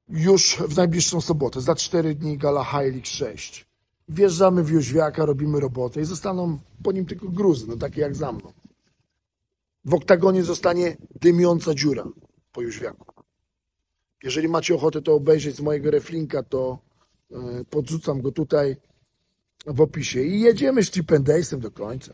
już w najbliższą sobotę, za 4 dni gala High League 6. Wjeżdżamy w Jóźwiaka, robimy robotę i zostaną po nim tylko gruzy, no takie jak za mną. W oktagonie zostanie dymiąca dziura po Jóźwiaku. Jeżeli macie ochotę to obejrzeć z mojego reflinka, to podrzucam go tutaj w opisie. I jedziemy z Chip and Dale'sem do końca.